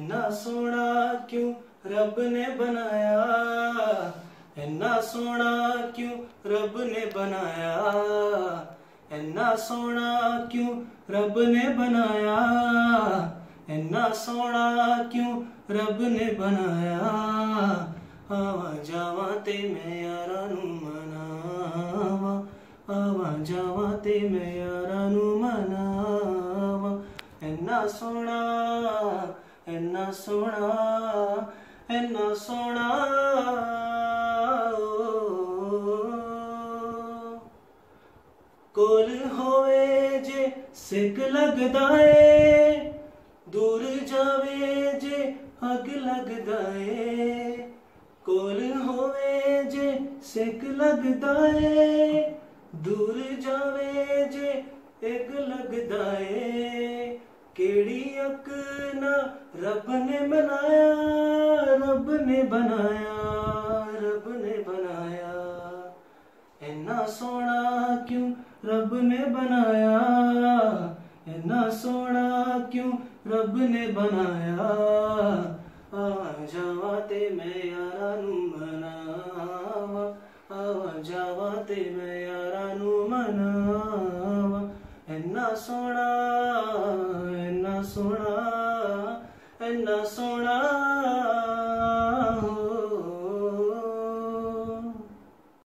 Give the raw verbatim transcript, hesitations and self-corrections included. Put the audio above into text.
इन्ना सोना क्यों रब ने बनाया, इन्ना सोना क्यों रब ने बनाया, इन्ना सोना क्यों रब ने बनाया, इन्ना सोना क्यों रब ने बनाया। आवा जावा ते मैं यारा नू मनावा, आवा जावा ते मैं यारा नू मनावा। इन्ना सोना इन्ना सोना इन्ना सोना कोल होवे जे सिक लगदा है, दूर जावे जे अग लगदा है। कोल होवे जे सिक लगदा है, दूर जावे जे अग लगदा है। केड़ी अक ना रब ने बनाया, रब ने बनाया, रब ने बनाया। इन्ना सोना क्यों रब ने बनाया, इन्ना सोना क्यों रब ने बनाया। आवा जावा ते मैं यारा नू मनावा, आवा जावा ते मैं यारा नू मनावा। इन्ना सोना इन्ना सोना